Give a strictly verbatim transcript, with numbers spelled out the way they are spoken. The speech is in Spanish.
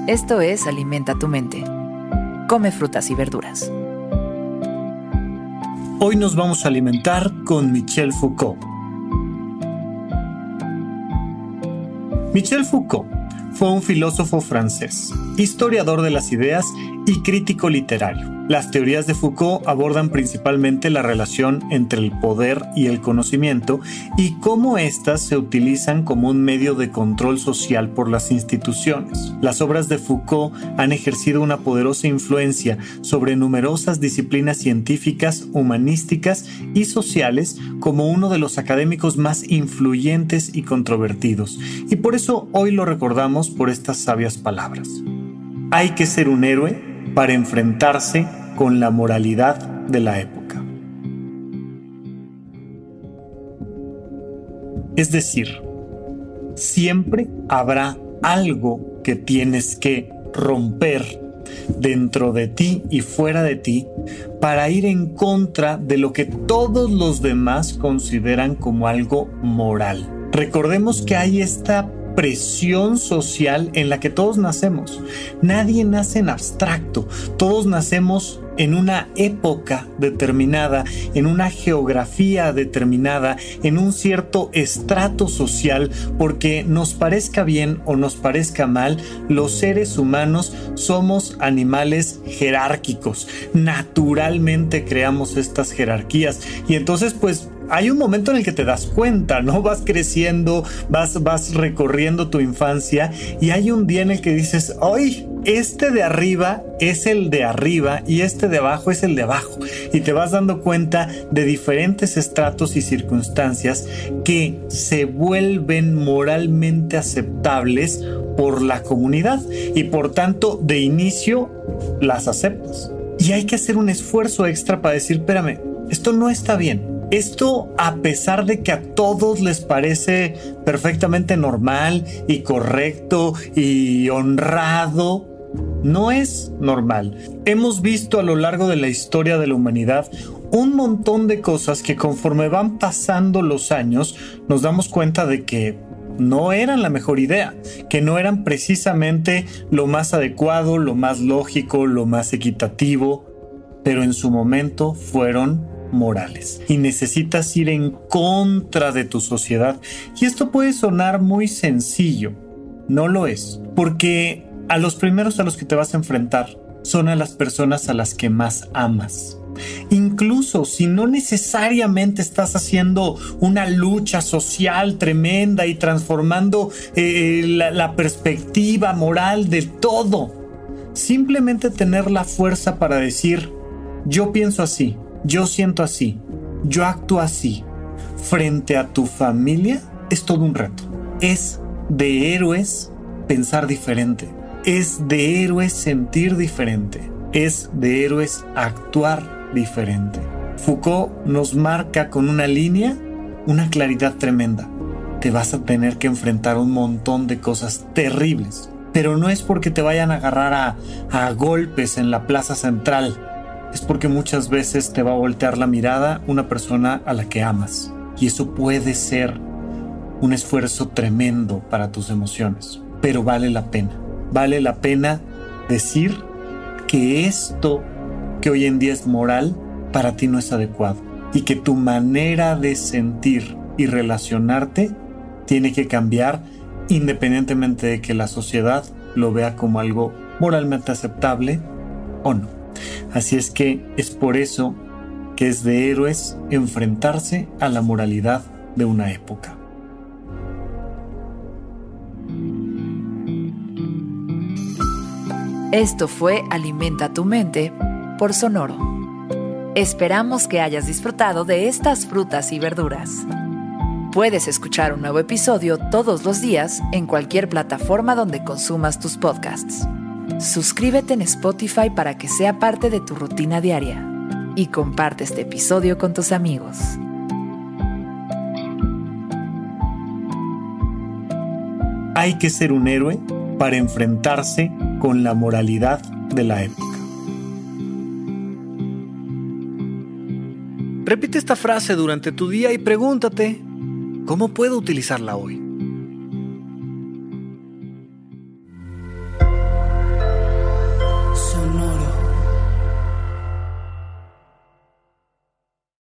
Esto es Alimenta tu mente. Come frutas y verduras. Hoy nos vamos a alimentar con Michel Foucault. Michel Foucault fue un filósofo francés, historiador de las ideas y crítico literario. Las teorías de Foucault abordan principalmente la relación entre el poder y el conocimiento y cómo éstas se utilizan como un medio de control social por las instituciones. Las obras de Foucault han ejercido una poderosa influencia sobre numerosas disciplinas científicas, humanísticas y sociales como uno de los académicos más influyentes y controvertidos. Y por eso hoy lo recordamos por estas sabias palabras. Hay que ser un héroe para enfrentarse con la moralidad de la época. Es decir, siempre habrá algo que tienes que romper dentro de ti y fuera de ti para ir en contra de lo que todos los demás consideran como algo moral. Recordemos que hay esta presión social en la que todos nacemos. Nadie nace en abstracto. Todos nacemos en una época determinada, en una geografía determinada, en un cierto estrato social, porque nos parezca bien o nos parezca mal, los seres humanos somos animales jerárquicos. Naturalmente creamos estas jerarquías y entonces pues hay un momento en el que te das cuenta, ¿no? Vas creciendo, vas, vas recorriendo tu infancia y hay un día en el que dices, ¡ay! Este de arriba es el de arriba y este de abajo es el de abajo. Y te vas dando cuenta de diferentes estratos y circunstancias que se vuelven moralmente aceptables por la comunidad y por tanto de inicio las aceptas. Y hay que hacer un esfuerzo extra para decir, espérame, esto no está bien. Esto, a pesar de que a todos les parece perfectamente normal y correcto y honrado, no es normal. Hemos visto a lo largo de la historia de la humanidad un montón de cosas que conforme van pasando los años nos damos cuenta de que no eran la mejor idea, que no eran precisamente lo más adecuado, lo más lógico, lo más equitativo, pero en su momento fueron morales y necesitas ir en contra de tu sociedad. Y esto puede sonar muy sencillo, no lo es, porque a los primeros a los que te vas a enfrentar son a las personas a las que más amas. Incluso si no necesariamente estás haciendo una lucha social tremenda y transformando eh, la, la perspectiva moral de todo, simplemente tener la fuerza para decir, yo pienso así, yo siento así, yo actúo así, frente a tu familia, es todo un reto. Es de héroes pensar diferente. Es de héroes sentir diferente. Es de héroes actuar diferente. Foucault nos marca con una línea una claridad tremenda. Te vas a tener que enfrentar un montón de cosas terribles. Pero no es porque te vayan a agarrar a, a golpes en la plaza central. Es porque muchas veces te va a voltear la mirada una persona a la que amas. Y eso puede ser un esfuerzo tremendo para tus emociones. Pero vale la pena. Vale la pena decir que esto que hoy en día es moral, para ti no es adecuado. Y que tu manera de sentir y relacionarte tiene que cambiar independientemente de que la sociedad lo vea como algo moralmente aceptable o no. Así es que es por eso que es de héroes enfrentarse a la moralidad de una época. Esto fue Alimenta tu mente por Sonoro. Esperamos que hayas disfrutado de estas frutas y verduras. Puedes escuchar un nuevo episodio todos los días en cualquier plataforma donde consumas tus podcasts. Suscríbete en Spotify para que sea parte de tu rutina diaria y comparte este episodio con tus amigos. Hay que ser un héroe para enfrentarse con la moralidad de la época. Repite esta frase durante tu día y pregúntate, ¿cómo puedo utilizarla hoy?